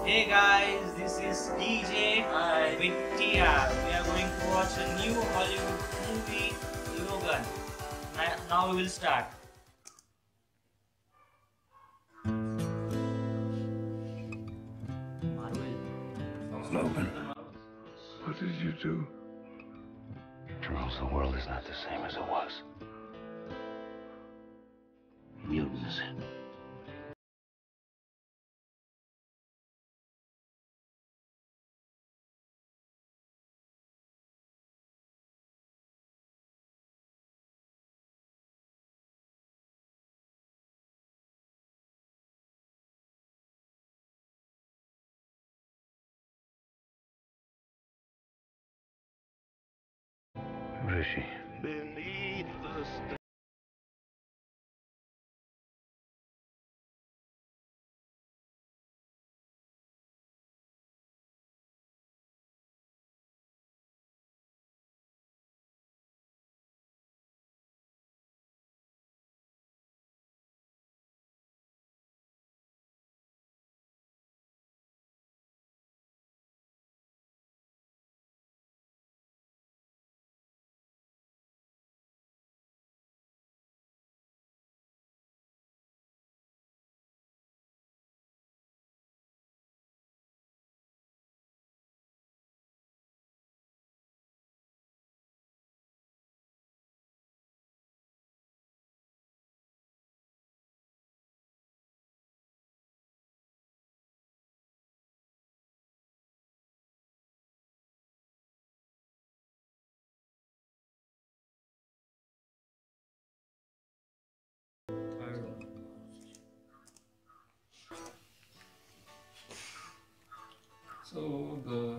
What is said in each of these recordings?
Hey guys, this is DJ with TR. We are going to watch a new Hollywood movie, Logan. Now we will start. Logan, what did you do? Charles, the world is not the same as it was. Mutants. Where is she? Beneath the stars. So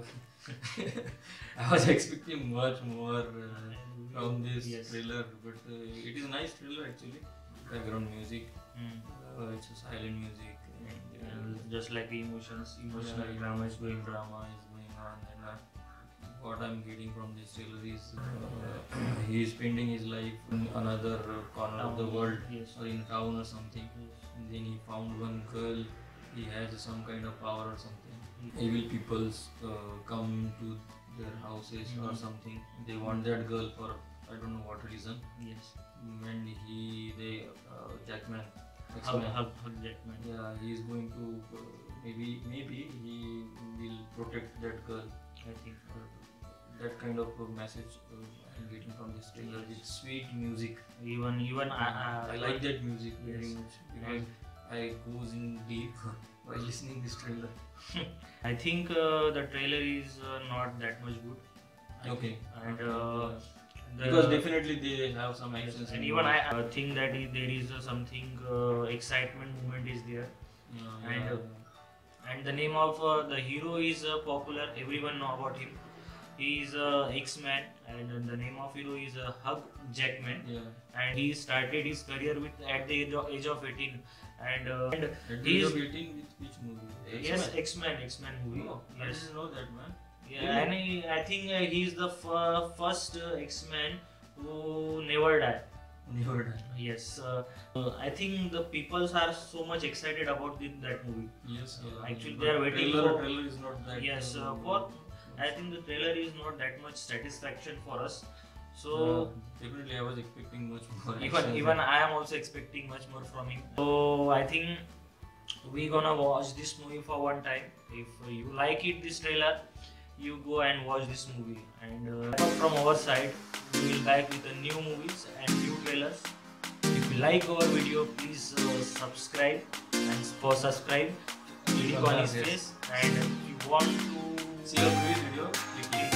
I was expecting much more from this trailer, but it is a nice trailer actually. Background music, it's a silent music, and Just like emotional drama is going on, and what I'm getting from this trailer is he is spending his life in another corner of the world, or in town or something. And then he found one girl. He has some kind of power or something. Evil peoples come to their houses or something. They want that girl for I don't know what reason. Yes. And Jackman, Hug Jackman. yeah, he is going to maybe he will protect that girl. I think. That kind of message I'm getting from this trailer with sweet music. Even I like that music very Yes. much because I goes in deep while listening this trailer. I think the trailer is not that much good. Okay. And because definitely they have some actions. and even I think that there is something excitement moment is there. And the name of the hero is popular. Everyone know about him. He is X-Man, and the name of hero is Hugh Jackman. Yeah. And he started his career at the age of 18. And At he the age is of 18 with which movie? yes, X-Men movie. Oh, I Yes. didn't know that, man. Yeah, and I think he is the first X-Man who never died. Never done. Yes, I think the peoples are so much excited about that movie. Yes. Actually, but they are waiting trailer is not that. Yes, I think the trailer is not that much satisfaction for us. So definitely I was expecting much more. even I am also expecting much more from him. So I think we gonna watch this movie for one time. If you like it, this trailer, you go and watch this movie. And from our side, we will back with the new movies and new trailers. If you like our video, please subscribe, and for subscribe, click on his face. And if you want to see a video, click